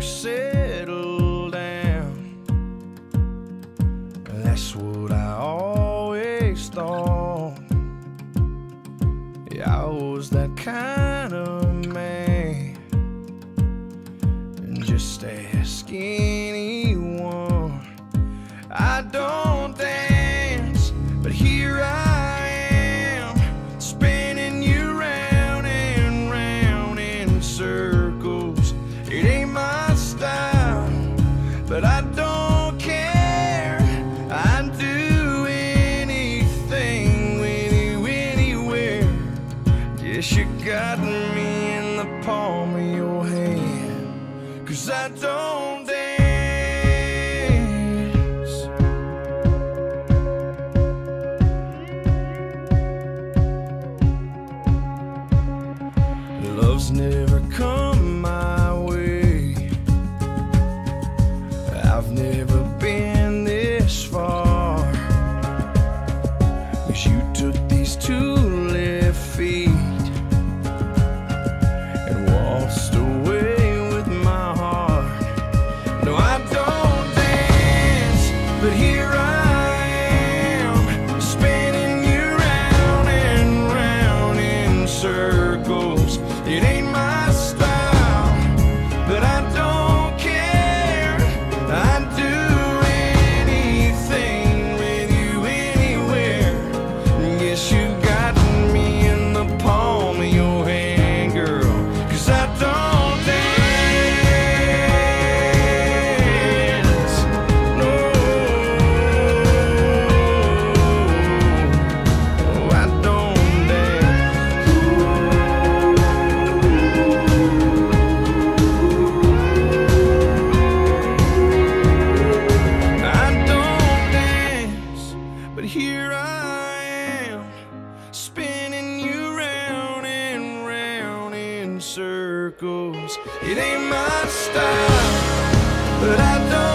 settle down. That's what I always thought. Yeah, I was that kind of man, and just ask anyone. I don't dance, but here I am, spinning you round and round in circles. It ain't my style, but I don't care. I'd do anything with you anywhere. Guess you got me in the palm of your hand, 'cause I don't dance. Love's never come my way. I've never been this far, 'cause you took these 2 left feet and waltzed away with my heart. No, I don't dance, but here I am, spinning you round and round in circles. It ain't my style, but I don't care. I'd do anything with you anywhere. Guess you got me in the palm of your hand, girl, 'cause I don't dance. No, I don't dance. I don't dance, but here I am, spinning you round and round in circles. It ain't my style, but I don't